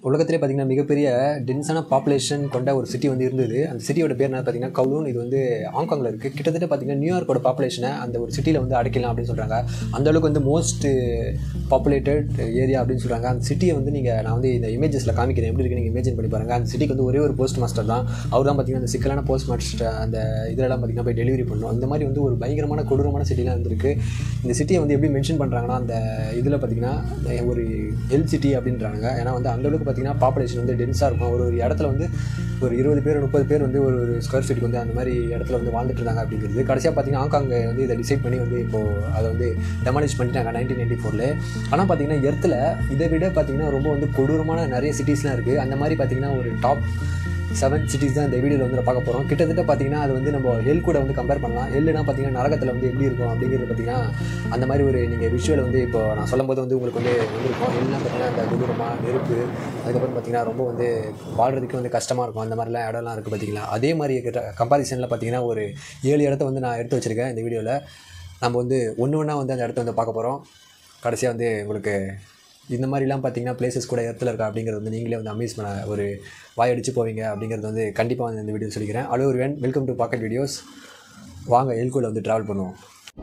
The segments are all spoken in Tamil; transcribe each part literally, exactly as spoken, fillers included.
உலகத்திலே பார்த்தீங்கன்னா மிகப்பெரிய டென்ஸான பாப்புலேஷன் கொண்ட ஒரு சிட்டி வந்து இருந்தது. அந்த சிட்டியோட பேர் என்ன பார்த்தீங்கன்னா கவுலூன். இது வந்து ஹாங்காங்கில் இருக்குது. கிட்டத்தட்ட பார்த்தீங்கன்னா நியூயார்க்கோட பாப்புலேஷனை அந்த ஒரு சிட்டியில் வந்து அடைக்கலாம் அப்படின்னு சொல்கிறாங்க. அந்தளவுக்கு வந்து மோஸ்ட் பாப்புலேட்டட் ஏரியா அப்படின்னு சொல்கிறாங்க. அந்த சிட்டியை வந்து நீங்கள் நான் வந்து இந்த இமேஜஸில் காமிக்கிறேன், எப்படி இருக்குது நீங்கள் இமேஜின் பண்ணி பாருங்கள். அந்த சிட்டிக்கு வந்து ஒரே ஒரு போஸ்ட் மாஸ்டர் தான். அவர் தான் பார்த்தீங்கன்னா அந்த சிக்கலான போஸ்ட் மாஸ்டர் அந்த இதெல்லாம் பார்த்தீங்கன்னா போய் டெலிவரி பண்ணணும். இந்த மாதிரி வந்து ஒரு பயங்கரமான கொடூரமான சிட்டிலாம் இருந்திருக்கு. இந்த சிட்டியை வந்து எப்படி மென்ஷன் பண்ணுறாங்கன்னா அந்த இதில் பார்த்தீங்கன்னா ஒரு எல் சிட்டி அப்படின்றாங்க. ஏன்னா வந்து அந்தளவுக்கு பார்த்தீங்கன்னா பாப்புலேஷன் வந்து டென்ஸாக இருக்கும். ஒரு ஒரு இடத்துல வந்து ஒரு இருபது பேர் முப்பது பேர் வந்து ஒரு ஒரு ஸ்கொயர் ஃபீட்டுக்கு வந்து அந்த மாதிரி இடத்துல வந்து வாழ்ந்துட்டு இருந்தாங்க அப்படிங்கிறது. கடைசியாக பார்த்தீங்கன்னா ஹாங்காங் வந்து இதை டிசைட் பண்ணி வந்து இப்போது அதை வந்து டெமாலிஷ் பண்ணிட்டாங்க நைன்டீன் நைன்டி ஃபோரில். ஆனால் பார்த்தீங்கன்னா எர்த்தில் இதை விட பார்த்தீங்கன்னா ரொம்ப வந்து கொடூரமான நிறைய சிட்டிஸ்லாம் இருக்குது. அந்த மாதிரி பார்த்தீங்கன்னா ஒரு டாப் செவன் சிட்டிஸ் தான் இந்த வீடியோவில் வந்து பார்க்க போகிறோம். கிட்டத்தட்ட பார்த்தீங்கன்னா அது வந்து நம்ம ஹெல் கூட வந்து கம்பேர் பண்ணலாம். ஹெல்லுனா பார்த்தீங்கன்னா நரகத்தில் வந்து எப்படி இருக்கும் அப்படிங்கிறது பார்த்தீங்கன்னா அந்த மாதிரி ஒரு நீங்கள் விஷுவல் வந்து இப்போ நான் சொல்லும் போது வந்து உங்களுக்கு வந்து வந்துருக்கும். ஹெல்லாம் பார்த்தீங்கன்னா அந்த கொடூரமாக நெருப்பு, அதுக்கப்புறம் பார்த்தீங்கன்னா ரொம்ப வந்து வாழ்கிறதுக்கு வந்து கஷ்டமாக இருக்கும். அந்த மாதிரிலாம் இடம்லாம் இருக்குது பார்த்தீங்களா. அதே மாதிரி கம்பாரிசனில் பார்த்தீங்கன்னா ஒரு ஏழு இடத்த வந்து நான் எடுத்து வச்சுருக்கேன் இந்த வீடியோவில். நம்ம வந்து ஒன்று ஒன்றா வந்து அந்த இடத்த வந்து பார்க்க போகிறோம். கடைசியாக வந்து உங்களுக்கு இந்த மாதிரிலாம் பார்த்தீங்கன்னா பிளேசஸ் கூட இடத்துல இருக்கா அப்படிங்கிறது வந்து நீங்களே வந்து அமேஸ் பண்ண ஒரு வாயடிச்சு போவீங்க அப்படிங்கிறது வந்து கண்டிப்பாக வந்து இந்த வீடியோ சொல்லிக்கிறேன். Hello everyone, welcome to pocket videos. வாங்க எல்கோவில் வந்து ட்ராவல் பண்ணுவோம்.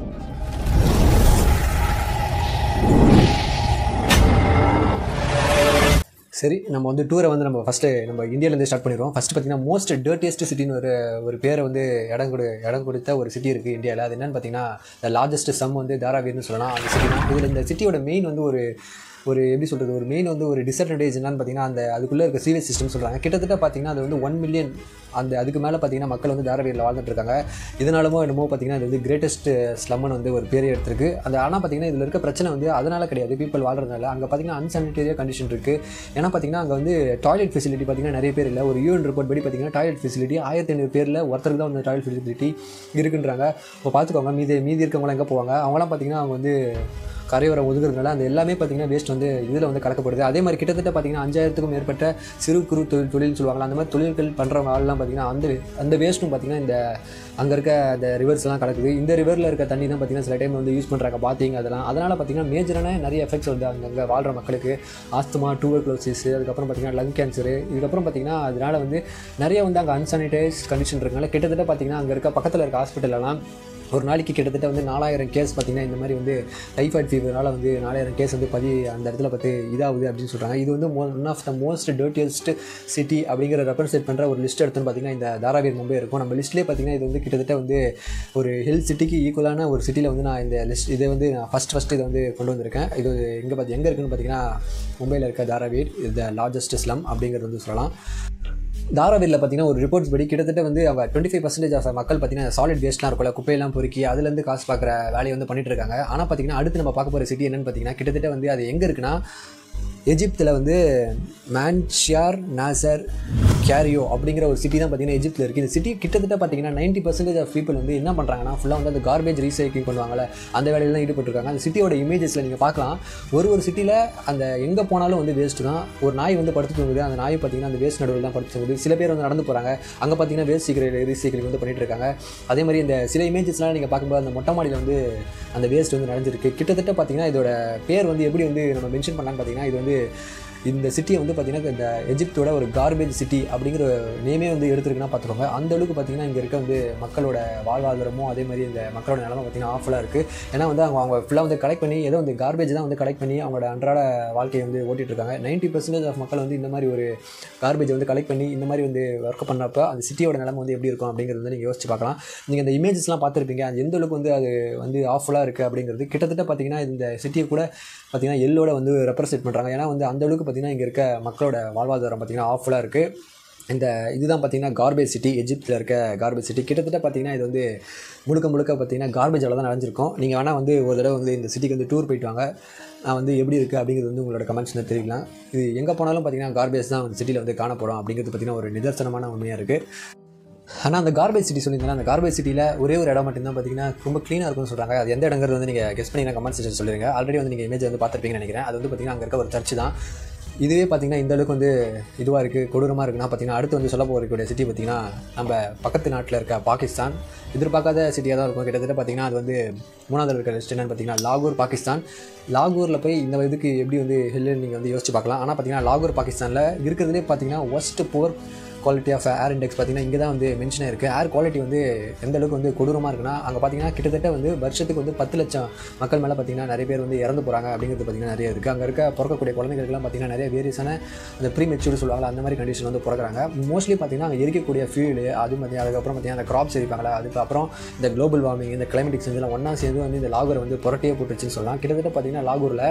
சரி, நம்ம வந்து டூரை வந்து நம்ம ஃபஸ்ட்டு நம்ம இந்தியாவிலேருந்து ஸ்டார்ட் பண்ணிடுவோம். ஃபஸ்ட்டு பார்த்தீங்கன்னா மோஸ்ட் டர்ட்டியஸ்ட் சிட்டின்னு ஒரு ஒரு பேரை வந்து இடம் கொடு இடம் கொடுத்த ஒரு சிட்டி இருக்குது இந்தியாவில். அது என்னென்னு பார்த்தீங்கன்னா த லார்ஜஸ்ட் சம் வந்து தாராவீர்னு சொல்லலாம். அந்த சிட்டி தான். இதில் இந்த சிட்டியோட மெயின் வந்து ஒரு ஒரு எப்படி சொல்கிறது ஒரு மெயின் வந்து ஒரு டிஸ்அட்வான்டேஜ் என்னன்னு பார்த்தீங்கன்னா அந்த அதுக்குள்ளே இருக்க சீவேஜ் சிஸ்டம் சொல்கிறாங்க. கிட்டத்தட்ட பார்த்தீங்கன்னா அது வந்து ஒன் மில்லியன் அந்த அதுக்கு மேலே பார்த்தீங்கன்னா மக்கள் வந்து தாராவீரில் வாழ்ந்துட்டு இருக்காங்க. இதனாலமோ என்னமோ பார்த்தீங்கன்னா இது வந்து கிரேட்டஸ்ட் ஸ்லம்னு வந்து ஒரு பேர் எடுத்திருக்கு. அது ஆனால் பார்த்தீங்கன்னா இதில் இருக்க பிரச்சனை வந்து அதனால் கிடையாது, பீப்பிள் வாழ்றதுனால. அங்கே பார்த்தீங்கன்னா அன்சானிட்டரியாக கண்டிஷன் இருக்குது. ஏன்னா பார்த்தீங்கன்னா அங்கே வந்து டாய்லெட் ஃபெசிலிட்டி பார்த்தீங்கன்னா நிறைய பேர் இல்லை. ஒரு யூஎன் ரிப்போர்ட் படி பார்த்தீங்கன்னா டாய்லெட் ஃபெசிலிட்டி ஆயிரத்தி ஐநூறு பேரில் ஒருத்தருக்கு தான் வந்து டாய்லெட் ஃபெசிலிட்டி இருக்குன்றாங்க. இப்போ பார்த்துக்கோங்க, மீதி மீதி இருக்கவங்களாம் எங்கே போவாங்க? அவங்களாம் பார்த்தீங்கன்னா அவங்க வந்து கரையோரம் ஒதுக்குறதுனால அந்த எல்லாமே பார்த்தீங்கன்னா வேஸ்ட் வந்து இதில் வந்து கலக்கப்படுது. அதே மாதிரி கிட்டத்தட்ட பார்த்தீங்கன்னா அஞ்சாயிரத்துக்கும் மேற்பட்ட சிறு குறு தொழில் தொழில் சொல்லுவாங்களா, அந்த மாதிரி தொழில்கள் பண்ணுறவங்க ஆள்லாம் பார்த்தீங்கன்னா அந்த அந்த வேஸ்ட்டும் பார்த்தீங்கன்னா இந்த அங்கே இருக்க அந்த ரிவர்ஸ்லாம் கலக்குது. இந்த ரிவரில் இருக்க தண்ணி தான் பார்த்தீங்கன்னா சில டைம் வந்து யூஸ் பண்ணுறாங்க பாத்திங் அதெல்லாம். அதனால் பார்த்தீங்கன்னா மேஜரான நிறைய எஃபெக்ட்ஸ் வந்து அங்கே வாழ்கிற மக்களுக்கு. ஆஸ்துமா, டூபர்குலோசிஸ், அதுக்கப்புறம் பார்த்தீங்கன்னா லங் கேன்சரு, இதுக்கப்புறம் பார்த்தீங்கன்னா அதனால் வந்து நிறைய வந்து அங்கே அன்சானிடைஸ் கண்டிஷன் இருக்கனால கிட்டத்தட்ட பார்த்தீங்கன்னா அங்கே இருக்க பக்கத்தில் இருக்க ஹாஸ்பிட்டலெல்லாம் ஒரு நாளைக்கு கிட்டத்தட்ட வந்து நாலாயிரம் கேஸ் பார்த்தீங்கன்னா இந்த மாதிரி வந்து டைஃபாய்ட் ஃபீவரால் வந்து நாலாயிரம் கேஸ் வந்து பதி அந்த இடத்துல பார்த்து இதாகுது அப்படின்னு சொல்கிறாங்க. இது வந்து one of the most dirtiest city அப்படிங்கிற ரெப்ரசென்ட் பண்ணுற ஒரு லிஸ்ட் எடுத்துன்னு பார்த்தீங்கன்னா இந்த தாராவீர் மும்பை இருக்கும். நம்ம லிஸ்ட்லேயே பார்த்தீங்கன்னா இது வந்து கிட்டத்தட்ட வந்து ஒரு ஹில் சிட்டிக்கு ஈக்குவலான ஒரு சிட்டியில் வந்து நான் இந்த லிஸ்ட் இதை வந்து நான் ஃபஸ்ட் ஃபஸ்ட்டு இதை வந்து கொண்டு வந்திருக்கேன். இது எங்கே பார்த்து எங்கே இருக்குதுன்னு பார்த்தீங்கன்னா மும்பையில் இருக்க தாராவீர் த லார்ஜஸ்ட் ஸ்லம் அப்படிங்கிறது வந்து சொல்லலாம். தாராவீரில் பார்த்தீங்கன்னா ஒரு ரிப்போர்ட்ஸ் படி கிட்டத்தட்ட வந்து அவங்க டுவெண்ட்டி ஃபைவ் பர்சன்டேஜ் ஆஃப் மக்கள் பார்த்தீங்கன்னா சாலிட் வேஸ்ட்லாம் இருக்கும்ல, குப்பையெல்லாம் பொறுக்கி அதுலேருந்து காசு பார்க்குற வேலையை வந்து பண்ணிட்டு இருக்காங்க. ஆனால் பார்த்தீங்கன்னா அடுத்து நம்ம பார்க்க போகிற சிட்டி என்னென்னு பார்த்தீங்கன்னா கிட்டத்தட்ட வந்து அது எங்கே இருக்குன்னா எஜிப்தில் வந்து மான்ஷியார் நாசர் கேரியோ அப்படிங்கிற ஒரு சிட்டி தான் பார்த்தீங்கன்னா எஜிப்தில் இருக்குது. இந்த சிட்டி கிட்டத்தட்ட பார்த்தீங்கன்னா நைன்ட்டி பர்சன்டேஜ் ஆஃப் பீப்பிள் வந்து என்ன பண்ணுறாங்கன்னா ஃபுல்லாக வந்து அந்த கார்பேஜ் ரீசைக்கிங் பண்ணுவாங்கள்ல, அந்த வேலையிலாம் ஈடுபட்டுருக்காங்க. அந்த சிட்டியோட இமேஜஸில் நீங்கள் பார்க்கலாம். ஒரு ஒரு சிட்டியில் அந்த எங்கே போனாலும் வந்து வேஸ்ட்டு தான். ஒரு நாய் வந்து படுத்து தூங்குது, அந்த நாய் பார்த்தீங்கன்னா அந்த வேஸ்ட் நடுவில் தான் படுத்து தூங்குது. சில பேர் வந்து நடந்து போகிறாங்க, அங்கே பார்த்தீங்கன்னா வேஸ்ட் சீக்கிரம் ரீசைக்கிளிங் வந்து பண்ணிட்டு இருக்காங்க. அதே மாதிரி இந்த சில இமேஜஸ்லாம் நீங்கள் பார்க்கும்போது அந்த மொட்டை மாடியில் வந்து அந்த வேஸ்ட் வந்து நடந்திருக்கு. கிட்டத்தட்ட பார்த்தீங்கன்னா இதோட பேர் வந்து எப்படி வந்து நம்ம மென்ஷன் பண்ணலான்னு பார்த்தீங்கன்னா இது வந்து இந்த சிட்டியை வந்து பார்த்திங்கன்னா இந்த எஜிப்தோட ஒரு கார்பேஜ் சிட்டி அப்படிங்கிற நேமே வந்து எடுத்துருக்குன்னா பார்த்துக்கோங்க. அந்த அளவுக்கு பார்த்திங்கன்னா இங்கே இருக்க வந்து மக்களோட வாழ்வாதாரமும் அதே மாதிரி இந்த மக்களோட நிலமை பார்த்திங்கன்னா ஆஃபுல்லாக இருக்குது. ஏன்னா வந்து அவங்க அவங்க ஃபுல்லாக வந்து கலெக்ட் பண்ணி ஏதோ வந்து கார்பேஜ் தான் வந்து கலெக்ட் பண்ணி அவங்களோட அன்றாட வாழ்க்கையை வந்து ஓட்டிகிட்டு இருக்காங்க. நைன்ட்டி பர்சன்டேஜ் ஆஃப் மக்கள் வந்து இந்த மாதிரி ஒரு கார்பேஜை வந்து கலெக்ட் பண்ணி இந்த மாதிரி வந்து ஒர்க் பண்ணப்போ அந்த சிட்டியோட நிலமை வந்து எப்படி இருக்கும் அப்படிங்கிறது வந்து நீங்கள் யோசிச்சு பார்க்கலாம். நீங்கள் இந்த இமேஜஸ்லாம் பார்த்துருப்பீங்க, அது எந்த அளவுக்கு வந்து அது வந்து ஆஃபுல்லாக இருக்குது அப்படிங்கிறது. கிட்டத்தட்ட பார்த்திங்கன்னா இந்த சிட்டியை கூட பார்த்திங்கன்னா எல்லோட வந்து ரெப்ரசென்ட் பண்ணுறாங்க. ஏன்னா வந்து அந்த அளவுக்கு பார்த்திங்கன்னா இங்கே இருக்க மக்களோட வாழ்வாதாரம் பார்த்திங்கன்னா ஆஃபுல்லாக இருக்குது. இந்த இதுதான் பார்த்திங்கன்னா கார்பேஜ் சிட்டி, எஜிப்தில் இருக்க கார்பேஜ் சிட்டி. கிட்டத்தட்ட பார்த்திங்கன்னா இது வந்து முழுக்க முழுக்க பார்த்திங்கன்னா கார்பேஜால் தான் நடந்திருக்கும். நீங்கள் வேணால் வந்து ஒரு தடவை வந்து இந்த சிட்டிக்கு வந்து டூர் போயிட்டு வாங்க, நான் வந்து எப்படி இருக்குது அப்படிங்கிறது வந்து உங்களோட கமெண்ட்ஸ் வந்து தெரிவிக்கலாம். இது எங்கே போனாலும் பார்த்திங்கன்னா கார்பேஜ் தான் வந்து சிட்டியில் வந்து காணப்படும் அப்படிங்கிறது பார்த்திங்கன்னா ஒரு நிதர்சனமான உண்மையாக இருக்குது. ஆனால் அந்த கார்பேஜ் சிட்டி சொல்லியிருந்தேன், அந்த கார்பேஜ் சிட்டியில் ஒரே ஒரு இடம் மட்டும்தான் பார்த்தீங்கன்னா ரொம்ப க்ளீனாக இருக்கும்னு சொல்கிறாங்க. அது எந்த இடங்கிறது வந்து நீங்கள் கெஸ் பண்ணி கமெண்ட் செக்ஷன் சொல்லிடுங்க. ஆல்ரெடி வந்து நீங்கள் இமேஜ் வந்து பார்த்துருப்பீங்கன்னு நினைக்கிறேன். அது வந்து பார்த்திங்கன்னா அங்கே இருக்க ஒரு சர்ச் தான். இதுவே பார்த்திங்கன்னா இந்த அளவுக்கு வந்து இதுவாக இருக்குது, கொடூரமாக இருக்குன்னா பார்த்திங்கன்னா அடுத்து வந்து சொல்ல போகக்கூடிய சிட்டி பார்த்திங்கன்னா நம்ம பக்கத்து நாட்டில் இருக்க பாகிஸ்தான். எதிர்பார்க்காத சிட்டியாக தான் இருக்கும். கிட்டத்தட்ட பார்த்திங்கன்னா அது வந்து மூணாவது இருக்கிற லிஸ்ட் என்னென்னு பார்த்திங்கன்னா லாகூர், பாகிஸ்தான். லாகூரில் போய் இந்த இதுக்கு எப்படி வந்து ஹெல்லுன்னு நீங்கள் வந்து யோசிச்சு பார்க்கலாம். ஆனால் பார்த்திங்கன்னா லாகூர் பாகிஸ்தானில் இருக்கிறதுலே பார்த்திங்கன்னா worst poor quality of air index பார்த்திங்கன்னா இங்கே தான் வந்து மென்ஷன் இருக்குது. ஏர் குவாலிட்டி வந்து எந்த அளவுக்கு வந்து கொடூரமாக இருக்குன்னா அங்கே பார்த்திங்கன்னா கிட்டத்தட்ட வந்து வருஷத்துக்கு வந்து பத்து லட்சம் மக்கள் மேலே பார்த்திங்கன்னா நிறைய பேர் வந்து இறந்து போகிறாங்க அப்படிங்கிறது பார்த்திங்கன்னா நிறைய இருக்குது. அங்கே இருக்க பிறக்கக்கூடிய குழந்தைகளுக்குலாம் பார்த்திங்கன்னா நிறைய வேரியஸான அந்த ப்ரீ மெச்சூர்டு சொல்லுவாங்க, அந்த மாதிரி கண்டிஷன் வந்து பிறக்கிறாங்க. மோஸ்ட்லி பார்த்திங்கன்னா அங்கே எரிக்கக்கூடிய ஃபியூல் அது பார்த்திங்கன்னா அதுக்கப்புறம் பார்த்திங்கன்னா அந்த கிராப்ஸ் எரிப்பாங்களா, அதுக்கப்புறம் இந்த குளோபல் வார்மிங் இந்த கிளைமேட்டிக் சேஞ்செலாம் ஒன்றா சேர்ந்து வந்து இந்த லாகூரை வந்து புரட்டியே போட்டுச்சுன்னு சொல்லலாம். கிட்டத்தட்ட பார்த்திங்கன்னா லாகூரில்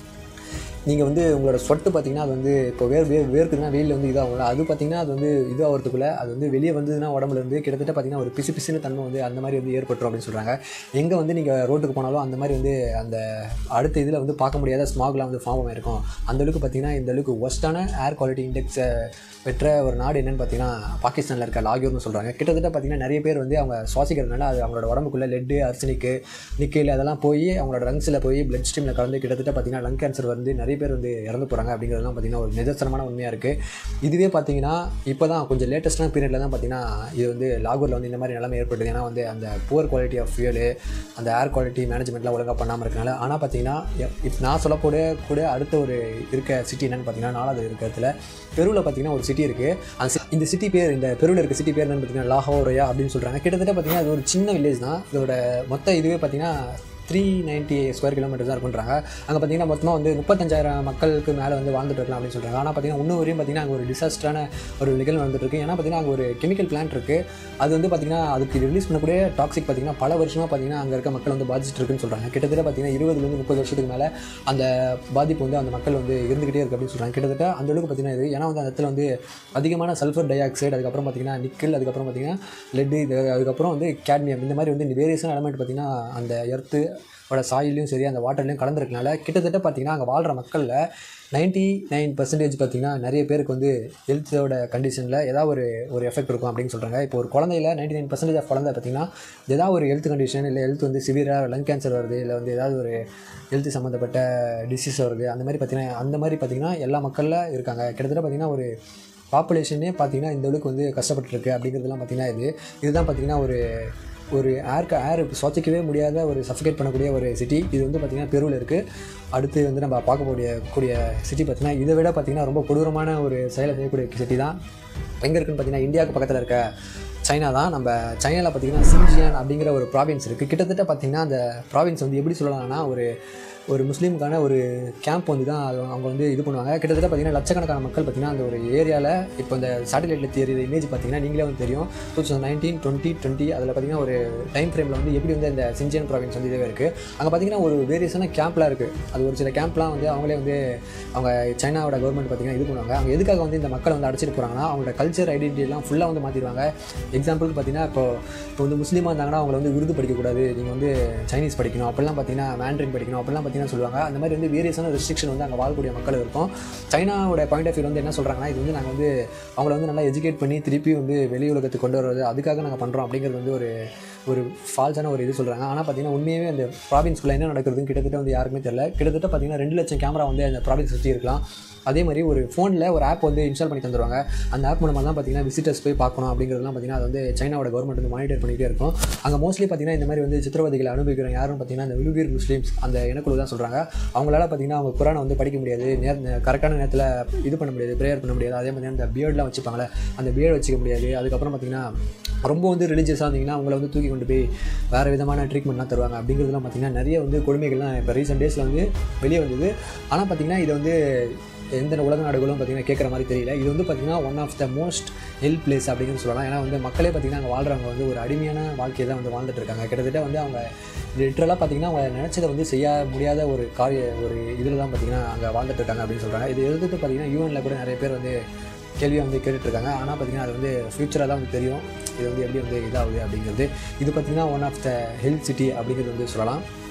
நீங்கள் வந்து உங்களோட ஸ்வெட்டு பார்த்திங்கன்னா அது வந்து இப்போ வேர் வேர் வேர்க்குதுன்னா வெயிலில் வந்து இதாகும்ல, அது பார்த்திங்கன்னா அது வந்து இதாகிறதுக்குள்ளே அது வந்து வெளியே வந்ததுன்னா உடம்புலேருந்து கிட்டத்தட்ட பார்த்திங்கன்னா ஒரு பிசு பிசுன்னு தன்மை வந்து அந்த மாதிரி வந்து ஏற்பட்டுரும் அப்படின்னு சொல்கிறாங்க. எங்கே வந்து நீங்கள் ரோட்டுக்கு போனாலும் அந்த மாதிரி வந்து அந்த அடுத்த இதில் வந்து பார்க்க முடியாத ஸ்மாக்லாம் வந்து ஃபார்ம் ஆகிருக்கும். அந்தளவுக்கு பார்த்திங்கன்னா இந்த அளவுக்கு ஒஸ்ட்டான ஏர் குவாலிட்டி இண்டெக்ஸை பெற்ற ஒரு நாடு என்னென்னு பார்த்திங்கன்னா பாகிஸ்தானில் இருக்க லாகூர்னு சொல்கிறாங்க. கிட்டத்தட்ட பார்த்திங்கன்னா நிறைய பேர் வந்து அவங்க சுவாசிக்கிறதுனால அது அவங்களோட உடம்புக்குள்ளே லெட்டு, அர்சனிக்கு, நிக்கல் அதெல்லாம் போய் அவங்களோட லங்ஸில் போய் பிளட் ஸ்ட்ரீமில் கலந்து கிட்டத்தட்ட பார்த்திங்கன்னா லங் கேன்சர் வந்து நிறைய பேர் வந்து இறந்து போகிறாங்க அப்படிங்கிறதுலாம் பார்த்திங்கன்னா ஒரு நிதர்சனமான உண்மையாக இருக்குது. இதுவே பார்த்திங்கன்னா இப்போ தான் கொஞ்சம் லேட்டஸ்ட்டான பீரியடில் தான் பார்த்திங்கன்னா இது வந்து லாகூரில் வந்து இந்த மாதிரி நிலைமை ஏற்படுது. ஏன்னா வந்து அந்த புவர் குவாலிட்டி ஆஃப் ஃபியூலு, அந்த ஏர் குவாலிட்டி மேனேஜ்மெண்ட்லாம் ஒழுங்காக பண்ணாமல் இருக்கனால. ஆனால் பார்த்திங்கன்னா இப்போ நான் சொல்லக்கூடிய கூட அடுத்த ஒரு இருக்க சிட்டி என்னென்னு பார்த்திங்கன்னா நாலாவது இருக்கிறதுல பெருவில் பார்த்திங்கன்னா ஒரு சிட்டி இருக்குது. அந்த இந்த சிட்டி பேர் இந்த பெருவில் இருக்க சிட்டி பேர் என்னென்னு பார்த்திங்கன்னா லாஹோரையா அப்படின்னு சொல்கிறாங்க. கிட்டத்தட்ட பார்த்திங்கன்னா அது ஒரு சின்ன வில்லேஜ் தான். இதோட மொத்த இதுவே பார்த்திங்கன்னா த்ரீ நைன்ட்டி ஸ்கொயர் கிலோமீட்டர் தான் இருக்குன்றாங்க. அங்கே பார்த்திங்கன்னா மொத்தமாக வந்து முப்பத்தஞ்சாயிரம் மக்களுக்கு மேலே வந்து வாழ்ந்துட்டு இருக்கலாம் அப்படின்னு சொல்கிறாங்க. ஆனால் பார்த்திங்கன்னா இன்னும் வரையும் பார்த்திங்கன்னா அங்கே ஒரு டிசாஸ்டரான ஒரு நிகழ்வு வந்துட்டு இருக்குது. ஏன்னா பார்த்திங்கன்னா அங்கே ஒரு கெமிக்கல் பிளான்ட் இருக்குது. அது வந்து பார்த்திங்கன்னா அதுக்கு ரிலீஸ் பண்ணக்கூடிய டாக்ஸிக் பார்த்திங்கன்னா பல வருஷமாக பார்த்திங்கன்னா அங்கே இருக்க மக்கள் வந்து பாதிச்சுட்டு இருக்குன்னு சொல்கிறாங்க. கிட்டத்தட்ட பார்த்திங்கன்னா இருபதுலேருந்து முப்பது வருஷத்துக்கு மேலே அந்த பாதிப்பு வந்து அந்த மக்கள் வந்து இருந்துகிட்டே இருக்குது அப்படின்னு சொல்கிறாங்க. கிட்டத்தட்ட அந்த அளவுக்கு பார்த்திங்கன்னா இது ஏன்னா வந்து அந்த இடத்துல வந்து அதிகமான சல்ஃபர் டை ஆக்சைடு, அதுக்கப்புறம் பார்த்திங்கன்னா நிக்கல், அதுக்கப்புறம் பார்த்திங்கன்னா லெட்டு, இது அதுக்கப்புறம் வந்து கேட்மியம், இந்த மாதிரி வந்து வேரியஸான எலமெண்ட் பார்த்திங்கன்னா அந்த எர்த்து சாயிலையும் சரி அந்த வாட்டர்லையும் கலந்துருக்கனால கிட்டத்தட்ட பார்த்திங்கன்னா அங்கே வாழ்கிற மக்களில் நைன்ட்டி நைன் பர்சன்டேஜ் பார்த்திங்கன்னா நிறைய பேருக்கு வந்து ஹெல்த்தோட கண்டிஷனில் ஏதாவது ஒரு ஒரு எஃபெக்ட் இருக்கும் அப்படின்னு சொல்கிறாங்க. இப்போ ஒரு குழந்தையில் நைன்ட்டி நைன் பர்சன்டேஜ் ஆஃப் குழந்தை பார்த்திங்கன்னா ஏதாவது ஒரு ஹெல்த் கண்டிஷன், இல்லை ஹெல்த் வந்து சிவியராக லங் கேன்சர் வருது, இல்லை வந்து ஏதாவது ஒரு ஹெல்த் சம்மந்தப்பட்ட டிசீஸ் வருது, அந்த மாதிரி பார்த்திங்கன்னா அந்த மாதிரி பார்த்திங்கன்னா எல்லா மக்களில் இருக்காங்க. கிட்டத்தட்ட பார்த்திங்கன்னா ஒரு பாப்புலேஷனே பார்த்திங்கன்னா இந்த அளவுக்கு வந்து கஷ்டப்பட்டுருக்கு அப்படிங்கிறதுலாம் பார்த்திங்கன்னா இது இதுதான் பார்த்திங்கன்னா ஒரு ஒரு ஏர்க்கு ஏர் சுவாசிக்கவே முடியாத ஒரு சஃபிகேட் பண்ணக்கூடிய ஒரு சிட்டி. இது வந்து பார்த்திங்கன்னா பெருவில் இருக்குது. அடுத்து வந்து நம்ம பார்க்கக்கூடிய கூடிய சிட்டி பார்த்திங்கன்னா இதை விட பார்த்திங்கன்னா ரொம்ப கொடூரமான ஒரு செயலை செய்யக்கூடிய சிட்டி தான் எங்கே இருக்குன்னு பார்த்திங்கன்னா இந்தியாவுக்கு பக்கத்தில் இருக்க சைனா தான். நம்ம சைனாவில் பார்த்திங்கன்னா சின்ஜியான் அப்படிங்கிற ஒரு ப்ராவின்ஸ் இருக்குது. கிட்டத்தட்ட பார்த்திங்கன்னா அந்த ப்ராவின்ஸ் வந்து எப்படி சொல்லலாம்னா ஒரு ஒரு முஸ்லீமுக்கான ஒரு கேம்ப் வந்து தான் அவங்க வந்து இது பண்ணுவாங்க. கிட்டத்தட்ட பார்த்திங்கன்னா லட்சக்கணக்கான மக்கள் பார்த்திங்கன்னா அந்த ஒரு ஏரியாவில் இப்போ இந்த சேட்டலைட்டில் தெரியுற இமேஜ் பார்த்திங்கன்னா நீங்களே வந்து தெரியும். Two thousand nineteen twenty twenty அதில் பார்த்திங்கன்னா ஒரு டைம் ஃப்ரேமில் வந்து எப்படி வந்து இந்த சின்ஜியான் ப்ராவின்ஸ் வந்து இதுவே இருக்குது. அங்கே பார்த்திங்கன்னா ஒரு வேரியஸான கேம்ப்லாம் இருக்குது. அது ஒரு சில கேம்ப்லாம் வந்து அவங்களே வந்து அவங்க சைனாவோட கவர்மெண்ட் பார்த்திங்கன்னா இது பண்ணுவாங்க. அவங்க எதுக்காக வந்து இந்த மக்களை வந்து அடிச்சிட்டு போகிறாங்கன்னா அவங்களோட கல்ச்சர் ஐடென்டிட்டிலாம் ஃபுல்லாக வந்து மாற்றிடுவாங்க. எக்ஸாம்பிளுக்கு பார்த்திங்கன்னா இப்போ இப்போ வந்து முஸ்லீமாக இருந்தாங்கன்னா அவங்கள வந்து உருது படிக்கக்கூடாது, நீங்கள் வந்து சைனீஸ் படிக்கணும், அப்படிலாம் பார்த்திங்கன்னா மேண்ட்ரின் படிக்கணும், அப்படிலாம் பார்த்திங்கன்னா சொல்லுவாங்க. அந்த மாதிரி வந்து வேரியஸான ரெஸ்ட்ரிக்ஷன் வந்து அங்கே வாழக்கூடிய மக்கள் இருக்கும். சைனாவோட பாயிண்ட் ஆஃப் வியூ வந்து என்ன சொல்கிறாங்கன்னா இது வந்து நாங்கள் வந்து அவங்கள வந்து நல்லா எஜுகேட் பண்ணி திருப்பி வந்து வெளி உலகத்துக்கு கொண்டு வர்றது அதுக்காக நாங்கள் பண்ணுறோம் அப்படிங்கிறது வந்து ஒரு ஒரு ஃபால்ஸான ஒரு இது சொல்கிறாங்க. ஆனால் பார்த்திங்கன்னா உண்மையாகவே அந்த ப்ராவின்ஸ்குள்ளே என்ன நடக்குதுன்னு கிட்டத்தட்ட வந்து யாருக்குமே தெரியல. கிட்டத்தட்ட பார்த்திங்கன்னா ரெண்டு லட்சம் கேமரா வந்து அந்த ப்ராவின்ஸ் சுற்றி இருக்கலாம். அதே மாதிரி ஒரு ஃபோனில் ஒரு ஆப் வந்து இன்ஸ்டால் பண்ணி தந்துடுவாங்க. அந்த ஆப் மூலமாக தான் பார்த்திங்கன்னா விசிட்டர்ஸ் போய் பார்க்கணும் அப்படிங்கிறதுலாம் பார்த்திங்கன்னா அது வந்து சைனாவோட கவர்மெண்ட் வந்து மானிட்டர் பண்ணிகிட்டே இருக்கும். அங்கே மோஸ்ட்லி பார்த்திங்கன்னா இந்த மாதிரி வந்து சித்திரவதைகளை அனுபவிக்கிறோம் யாரும் பார்த்திங்கன்னா அந்த விலுவீர் முஸ்லீம்ஸ் அந்த இனக்குழு தான் சொல்கிறாங்க. அவங்களால பார்த்திங்கன்னா அவங்க குரானை வந்து படிக்க முடியாது, நேர கரெக்டான நேரத்தில் இது பண்ண முடியாது, ப்ரேயர் பண்ண முடியாது. அதே மாதிரி அந்த பியர்ட்லாம் வச்சுப்பாங்களே அந்த பியர்ட் வச்சுக்க முடியாது. அதுக்கப்புறம் பார்த்திங்கன்னா ரொம்ப வந்து ரிலீஜியஸாக இருந்திங்கன்னா அவங்கள வந்து தூக்கி கொண்டு போய் வேறு விதமான ட்ரீட்மெண்ட்லாம் தருவாங்க. அப்படிங்கிறதுலாம் பார்த்திங்கன்னா நிறைய வந்து கொடுமைகள்லாம் இப்போ ரீசெண்ட் டேஸில் வந்து வெளியே வந்தது. ஆனால் பார்த்திங்கன்னா இது வந்து எந்த உலக நாடுகளும் பார்த்திங்கன்னா கேட்குற மாதிரி தெரியல. இது வந்து பார்த்திங்கன்னா one of the most help place அப்படின்னு சொல்லலாம். ஏன்னா வந்து மக்களே பார்த்திங்கன்னா அங்கே வாழ்கிறவங்க வந்து ஒரு அடிமையான வாழ்க்கையை தான் வந்து வாழ்ந்துட்டு இருக்காங்க. கிட்டத்தட்ட வந்து அவங்க லிட்ரலாக பார்த்திங்கன்னா அவங்க நினச்சதை வந்து செய்ய முடியாத ஒரு காரிய ஒரு இதில் தான் பார்த்திங்கன்னா அங்கே வாழ்ந்துட்டு இருக்காங்க அப்படின்னு சொல்கிறாங்க. இது எதிர்த்து பார்த்திங்கன்னா யூஎனில் கூட நிறைய பேர் வந்து கேள்வியாக வந்து கேட்டுட்ருக்காங்க. ஆனால் பார்த்திங்கன்னா அது வந்து ஃப்யூச்சராக தான் வந்து தெரியும் இது வந்து எப்படி வந்து இதாகுது அப்படிங்கிறது. இது பார்த்திங்கன்னா one of the health city அப்படிங்கிறது வந்து சொல்லலாம்.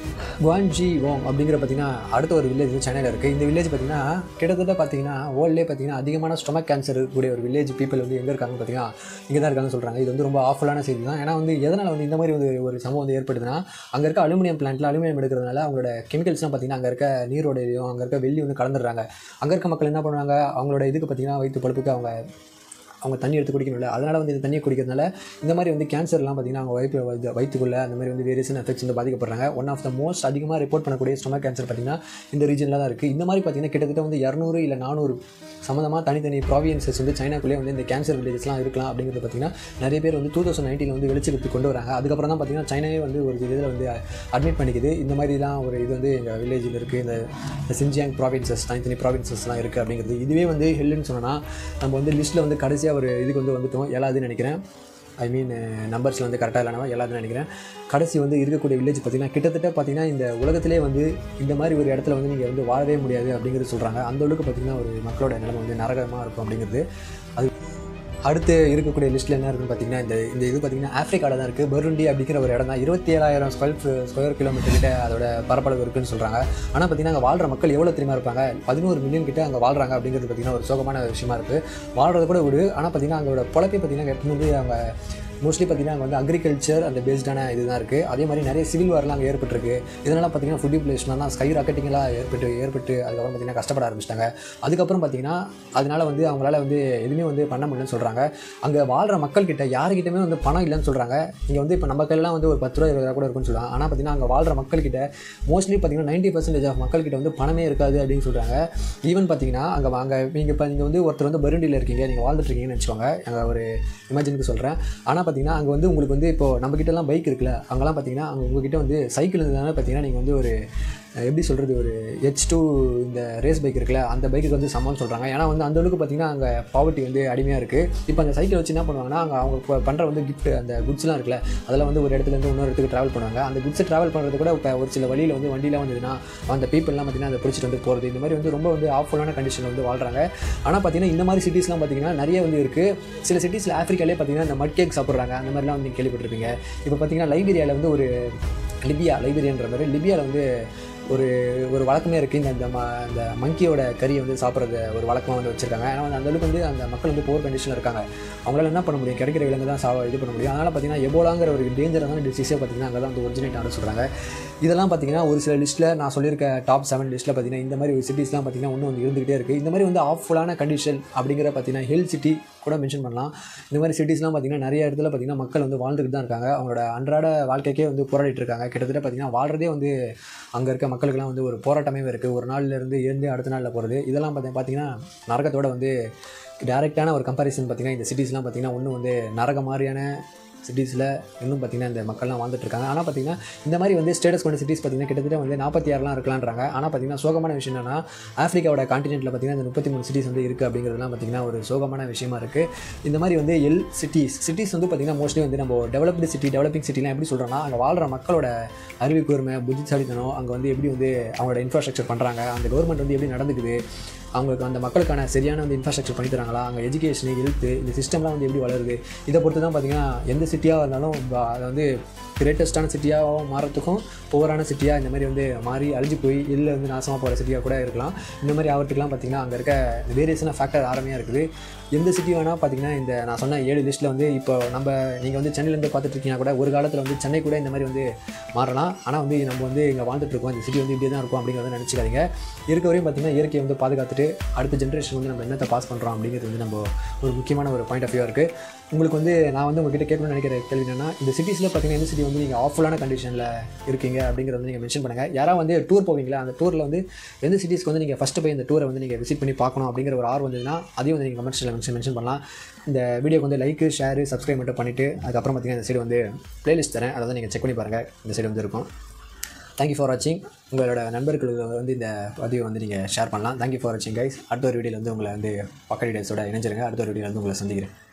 குவான்ஜி ஓங் அப்படிங்கிற பார்த்தீங்கன்னா அடுத்த ஒரு வில்லேஜ் வந்து சென்னையில் இருக்குது. இந்த வில்லேஜ் பார்த்தீங்கன்னா கிட்டத்தட்ட பார்த்தீங்கன்னா வேர்ல்ட்லேயே பார்த்தீங்கன்னா அதிகமான ஸ்டொமக் கேன்சர் இருக்கக்கூடிய ஒரு வில்லேஜ் பீப்பிள் வந்து எங்கே இருக்காங்கன்னு பார்த்தீங்கன்னா இங்கே தான் இருக்காங்கன்னு சொல்கிறாங்க. இது வந்து ரொம்ப ஆஃபுல்லான செய்தி தான். ஏன்னா வந்து எதனால் வந்து இந்த மாதிரி வந்து ஒரு சம்பவம் வந்து ஏற்படுதுன்னா, அங்கே இருக்க அலுமினியம் பிளான்ட்டில் அலுமினியம் எடுக்கிறதுனால அவங்களோட கெமிக்கல்ஸ்லாம் பார்த்தீங்கன்னா அங்கே இருக்க நீரோடையும் அங்கே இருக்க வெள்ளி வந்து கலந்துடுறாங்க. அங்கே இருக்க மக்கள் என்ன பண்ணுவாங்க, அவங்களோட இதுக்கு பார்த்தீங்கன்னா வயிற்று பழுப்புக்கு அவங்க அவங்க தண்ணி எடுத்து குடிக்கணும்ல, அதனால் வந்து இந்த தண்ணியை குடிக்கிறதுனால இந்த மாதிரி வந்து கேன்சர்லாம் பார்த்திங்கன்னா அவங்க வயிற்று வயிற்று வயிற்றுக்குள்ளே அந்த மாதிரி வந்து வேரியேஷன் எஃபெக்ட்ஸ் வந்து பாதிக்கப்படுறாங்க. ஒன் ஆஃப் த மோஸ்ட் அதிகமாக ரிப்போர்ட் பண்ணக்கூடிய ஸ்டொமக் கேன்சர் பார்த்திங்கன்னா இந்த ரீஜனில் தான் இருக்குது. இந்த மாதிரி பார்த்திங்கன்னா கிட்டத்தட்ட வந்து இரநூறு இல்லை நானூறு சம்மந்தமாக தனித்தனி ப்ராவியன்சஸ் வந்து சைனாக்குள்ளே வந்து இந்த கேன்சர் வில்லேஜஸ்லாம் இருக்கலாம் அப்படிங்கிறது பார்த்திங்கன்னா நிறைய பேர் வந்து டூ தௌசண்ட் நைன்டீனில் வந்து வெளிச்சத்துக்கு கொண்டு வராங்க. அதுக்கப்புறம் தான் பார்த்திங்கன்னா சைனாவே வந்து ஒரு இதில் வந்து அட்மிட் பண்ணிக்குது. இந்த மாதிரிலாம் ஒரு இது வந்து எங்கள் வில்லேஜில் இருக்குது, இந்த சின்ஜியாங் ப்ராவின்சஸ் தனித்தனி ப்ராவின்சஸ்லாம் இருக்குது அப்படிங்கிறது. இதுவே வந்து ஹெல்லுன்னு சொன்னால் நம்ம வந்து லிஸ்ட்டில் வந்து கடைசியாக ஒரு இதுக்கு வந்து வந்துட்டோம் ஏழாவதுன்னு நினைக்கிறேன். ஐ மீன் நம்பர்ஸில் வந்து கரெக்டாக இல்லைனா ஏழாவதுன்னு நினைக்கிறேன். கடைசி வந்து இருக்கக்கூடிய வில்லேஜ் பார்த்திங்கன்னா கிட்டத்தட்ட பார்த்திங்கன்னா இந்த உலகத்திலே வந்து இந்த மாதிரி ஒரு இடத்துல வந்து நீங்கள் வந்து வாழவே முடியாது அப்படிங்கிறது சொல்கிறாங்க. அந்த அளவுக்கு பார்த்திங்கன்னா ஒரு மக்களோட நிலைமை வந்து நரகமாக இருக்கும் அப்படிங்கிறது. அது அடுத்து இருக்கக்கூடிய லிஸ்ட்டில் என்ன இருக்குன்னு பார்த்தீங்கன்னா இந்த இந்த இது பார்த்திங்கன்னா ஆஃப்ரிக்காவில் தான் இருக்குது. பருண்டி அப்படிங்கிற ஒரு இடம் தான். இருபத்தி ஏழாயிரம் ஸ்கொயர் ஸ்கொயர் கிலோமீட்டர் கிட்ட அதோட பரப்பளவு இருக்குன்னு சொல்கிறாங்க. ஆனால் பார்த்திங்கன்னா அங்கே வாழ்கிற மக்கள் எவ்வளோ தெரியுமா இருப்பாங்க, பதினோரு மில்லியன் கிட்ட அங்கே வாழ்கிறாங்க அப்படிங்கிறது பார்த்திங்கன்னா ஒரு சோகமான விஷயமா இருக்குது. வாழ்கிறது கூட விடு, ஆனால் பார்த்திங்கன்னா அங்கோட பொழப்பே பார்த்திங்கன்னா எப்போ வந்து அவங்க மோஸ்ட்லி பார்த்திங்கன்னா அங்கே வந்து அக்ரிகல்ச்சர் அந்த பேஸ்டான இது தான் இருக்குது. அதே மாதிரி நிறைய சிவில் வார்லாம் அங்கே ஏற்பட்டிருக்கு. இதனால் பார்த்திங்கன்னா ஃபுட் இன்ஃப்ளேஷன்லாம் ஸ்கை ராக்கெட்டிங்கெல்லாம் ஏற்பட்டு ஏற்பட்டு அதுக்கப்புறம் பார்த்திங்கன்னா கஷ்டப்பட ஆரம்பிச்சிட்டாங்க. அதுக்கப்புறம் பார்த்திங்கன்னா அதனால் வந்து அவங்களால வந்து எதுவுமே வந்து பண்ண முடியலன்னு சொல்கிறாங்க. அங்கே வாழ்கிற மக்கள்கிட்ட யாருக்கிட்டமே வந்து பணம் இல்லைன்னு சொல்கிறாங்க. இங்கே வந்து இப்போ நம்ம கையெல்லாம் வந்து ஒரு பத்து ரூபா இருபது ரூபா கூட இருக்குன்னு சொல்லுவாங்க. ஆனால் பார்த்திங்கன்னா அங்கே வாழ்கிற மக்கள்கிட்ட மோஸ்ட்லி பார்த்திங்கன்னா நைன்ட்டி பர்சன்டேஜ் ஆஃப் மக்கள்கிட்ட வந்து பணமே இருக்காது அப்படின்னு சொல்கிறாங்க. ஈவன் பார்த்திங்கன்னா அங்கே அங்கே நீங்கள் இப்போ நீங்கள் வந்து ஒருத்தர் வந்து பருண்டியில் இருக்கீங்க, நீங்கள் வாழ்ந்துட்டு இருக்கீங்கன்னு வச்சுக்கோங்க, அங்கே ஒரு இமேஜினுக்கு சொல்கிறேன். ஆனால் பார்த்திங்கன்னா அங்கே வந்து உங்களுக்கு வந்து இப்போ நம்மக்கிட்டலாம் பைக் இருக்குல்ல, அங்கெல்லாம் பார்த்திங்கன்னா அங்கே உங்ககிட்ட வந்து சைக்கிள் இருந்ததுனால பார்த்திங்கன்னா நீங்கள் வந்து ஒரு எப்படி சொல்கிறது ஒரு ஹெச் டூ இந்த ரேஸ் பைக் இருக்குல்ல, அந்த பைக்கு வந்து சமம்னு சொல்கிறாங்க. ஏன்னா வந்து அந்தளவுக்கு பார்த்திங்கன்னா அங்கே பாவர்ட்டி வந்து அடிமையாக இருக்குது. இப்போ அந்த சைக்கிள் வச்சு என்ன பண்ணுவாங்கன்னா அங்கே அவங்க பண்ணுற வந்து கிஃப்ட் அந்த குட்ஸ்லாம் இருக்குல்ல, அதெல்லாம் வந்து ஒரு இடத்துலேருந்து இன்னொரு இடத்துக்கு ட்ராவல் பண்ணுவாங்க. அந்த குட்ஸை ட்ராவல் பண்ணுறது கூட இப்போ ஒரு சில வழியில் வந்து வண்டியில் வந்ததுன்னா அந்த பீப்புளெலாம் பார்த்திங்கன்னா அதை பிடிச்சிட்டு வந்து போகிறது, இந்த மாதிரி வந்து ரொம்ப வந்து ஆஃப்ஃபுல்லான கண்டிஷனில் வந்து வாழ்கிறாங்க. ஆனால் பார்த்திங்கன்னா இந்த மாதிரி சிட்டிஸ்லாம் பார்த்திங்கன்னா நிறைய வந்து இருக்குது. சில சிட்டிஸில் ஆஃப்ரிக்காலே பார்த்திங்கன்னா இந்த மட் கேக் சாப்பிட்றாங்க, அந்த மாதிரிலாம் வந்து கேள்விப்பட்டிருப்பீங்க. இப்போ பார்த்திங்கன்னா லைபீரியாவில் வந்து ஒரு லிபியா லைபீரியான்ற மாதிரி லிபியாவில் வந்து ஒரு ஒரு வழக்கமே இருக்குது. இந்த இந்த ம இந்த மங்கியோட கறியை வந்து சாப்பிட்றது ஒரு வழக்கமாக வந்து வச்சுருக்காங்க. ஏன்னா வந்து அந்தளவுக்கு வந்து அந்த மக்கள் வந்து போர் கண்டிஷனில் இருக்காங்க. அவங்களால என்ன பண்ண முடியும், கிடைக்கிற விலங்கு தான் சா இது பண்ண முடியும். அதனால் பார்த்திங்கன்னா எபோலாங்கிற ஒரு டேஞ்சரான டிசீஸே பார்த்திங்கன்னா அங்கே தான் வந்து ஒரிஜினேட் ஆனு சொல்கிறாங்க. இதெல்லாம் பார்த்திங்கன்னா ஒரு சில லிஸ்ட்டில் நான் சொல்லியிருக்க டாப் செவன் லிஸ்ட்டில் பார்த்திங்கன்னா இந்த மாதிரி ஒரு சிட்டிஸ்லாம் பார்த்திங்கன்னா இன்னும் வந்து இருந்துகிட்டே இருக்குது. இந்த மாதிரி வந்து ஆஃப்ஃபுல்லான கண்டிஷன் அப்படிங்கிற பார்த்திங்கன்னா ஹில் சிட்டி கூட மென்ஷன் பண்ணலாம். இந்த மாதிரி சிட்டிஸ்லாம் பார்த்திங்கன்னா நிறைய இடத்துல பார்த்திங்கன்னா மக்கள் வந்து வாழ்ந்துட்டு தான் இருக்காங்க. அவங்களோட அன்றாட வாழ்க்கைக்கே வந்து போராடிட்டு இருக்காங்க. கிட்டத்தட்ட பார்த்திங்கன்னா வாழ்கிறதே வந்து அங்கே இருக்க மக்களுக்கெல்லாம் வந்து ஒரு போராட்டமே இருக்குது. ஒரு நாள்லேருந்து இருந்து அடுத்த நாளில் போகிறது, இதெல்லாம் பார்த்தி பார்த்திங்கன்னா நரகத்தோட வந்து டேரெக்டான ஒரு கம்பேரிசன். பார்த்திங்கன்னா இந்த சிட்டிஸ்லாம் பார்த்திங்கன்னா ஒன்றும் வந்து நரக மாதிரியான சிட்டிஸில் இன்னும் பார்த்திங்கன்னா இந்த மக்கள்லாம் வாழ்ந்துட்டு இருக்காங்க. ஆனால் பார்த்திங்கன்னா இந்த மாதிரி வந்து ஸ்டேட்டஸ் கொண்ட சிட்டிஸ் பார்த்திங்கன்னா கிட்டத்தட்ட வந்து நாற்பத்தி ஆறுலாம் இருக்கலான்றாங்க. ஆனால் பார்த்திங்கன்னா சோகமான விஷயம் என்னன்னா ஆஃப்ரிக்காவோட கான்டினென்ட்டில் பார்த்திங்கன்னா இந்த முப்பத்தி மூணு சிட்டிஸ் வந்து இருக்குது அப்படிங்கிறதுலாம் பார்த்திங்கன்னா ஒரு சோகமான விஷயமா இருக்குது. இந்த மாதிரி வந்து எல் சிட்டிஸ் சிட்டிஸ் வந்து பார்த்திங்கன்னா மோஸ்ட்லி வந்து நம்ம டெவலப்டு சிட்டி டெவலப்பிங் சிட்டிலாம் எப்படி சொல்கிறோன்னா அங்கே வாழ்கிற மக்களோட அறிவு கூர்மை புத்திசாலித்தனம், அங்கே வந்து எப்படி வந்து அவங்களோட இன்ஃப்ராஸ்ட்ரக்சர் பண்ணுறாங்க, அந்த கவர்மெண்ட் வந்து எப்படி நடந்துக்குது, அவங்களுக்கு அந்த மக்களுக்கான சரியான வந்து இன்ஃப்ராஸ்ட்ரக்சர் பண்ணி தராங்களா, அங்கே எஜுகேஷனு ஹெல்த்து இந்த சிஸ்டம்லாம் வந்து எப்படி வளருது, இதை பொறுத்து தான் பார்த்திங்கன்னா எந்த சிட்டியாக இருந்தாலும் அதை வந்து கிரேட்டஸ்டான சிட்டியாகவும் மாறத்துக்கும் புவரான சிட்டியாக இந்த மாதிரி வந்து மாறி அழிஞ்சு போய் இல்லை வந்து நாசமாக போகிற சிட்டியாக கூட இருக்கலாம். இந்த மாதிரி ஆகிறதுக்குலாம் பார்த்திங்கன்னா அங்கே இருக்க வேரியேஷனாக ஃபேக்டர் ஆரம்பியாக இருக்குது. எந்த சிட்டி வேணால் பார்த்திங்கன்னா இந்த நான் சொன்ன ஏழு லிஸ்ட்டில் வந்து இப்போ நம்ம நீங்கள் வந்து சென்னையிலேருந்து பார்த்துட்டு இருக்கீங்கன்னா கூட ஒரு காலத்தில் வந்து சென்னை கூட இந்த மாதிரி வந்து மாறலாம். ஆனால் வந்து நம்ம வந்து இங்கே வாழ்ந்துட்டுருக்கோம், இந்த சிட்டி வந்து இப்படி தான் இருக்கும் அப்படிங்கிறத நினச்சிக்காதீங்க. இருக்க வரையும் பார்த்திங்கன்னா இயற்கையை வந்து பாதுகாத்துட்டு அடுத்த ஜென்ரேஷன் வந்து நம்ம என்னத்தை பாஸ் பண்ணுறோம் அப்படிங்கிறது வந்து நம்ம ஒரு முக்கியமான ஒரு பாயிண்ட் ஆஃப் வியூ இருக்குது. உங்களுக்கு வந்து நான் வந்து உங்கள்கிட்ட கேட்கணும்னு நினைக்கிற கேள்வி என்னென்னா, இந்த சிட்டிஸில் பார்த்திங்கன்னா எந்த சிட்டி வந்து நீங்கள் ஆஃப்ஃபுல்லான கண்டிஷனில் இருக்கீங்க அப்படிங்கிறத வந்து நீங்கள் மென்ஷன் பண்ணுங்கள். யாராவது வந்து டூர் போவீங்களா, அந்த டூரில் வந்து எந்த சிட்டிஸ்க்கு வந்து நீங்கள் ஃபஸ்ட்டு போய் இந்த டூரை வந்து நீங்கள் விசிட் பண்ணி பார்க்கணும் அப்படிங்கிற ஒரு ஆர்வம் வந்ததுன்னா அதையும் வந்து நீங்கள் கமெண்ட்ஸில் மென்ஷன் மென்ஷன் பண்ணலாம். இந்த வீடியோக்கு வந்து லைக்கு ஷேரு சப்ஸ்கிரைப் மட்டும் பண்ணிவிட்டு அதுக்கப்புறம் பார்த்திங்கன்னா இந்த சைடு வந்து ப்ளேலிஸ்ட் தரேன், அதை வந்து நீங்கள் செக் பண்ணி பாருங்கள். இந்த சைடு வந்து இருக்கும். தேங்க்யூ ஃபார் வாட்சிங். உங்களோட நண்பர்களுக்கு வந்து இந்த பதிவை வந்து நீங்கள் ஷேர் பண்ணலாம். தேங்க்யூ ஃபார் வாட்சிங் கைஸ். அடுத்த ஒரு வீடியோவில் வந்து உங்களை வந்து பக்கெட் வீடியோஸோட இணைஞ்சிருங்க. அடுத்த ஒரு வீடியோவில் வந்து உங்களை சந்திக்கிறேன்.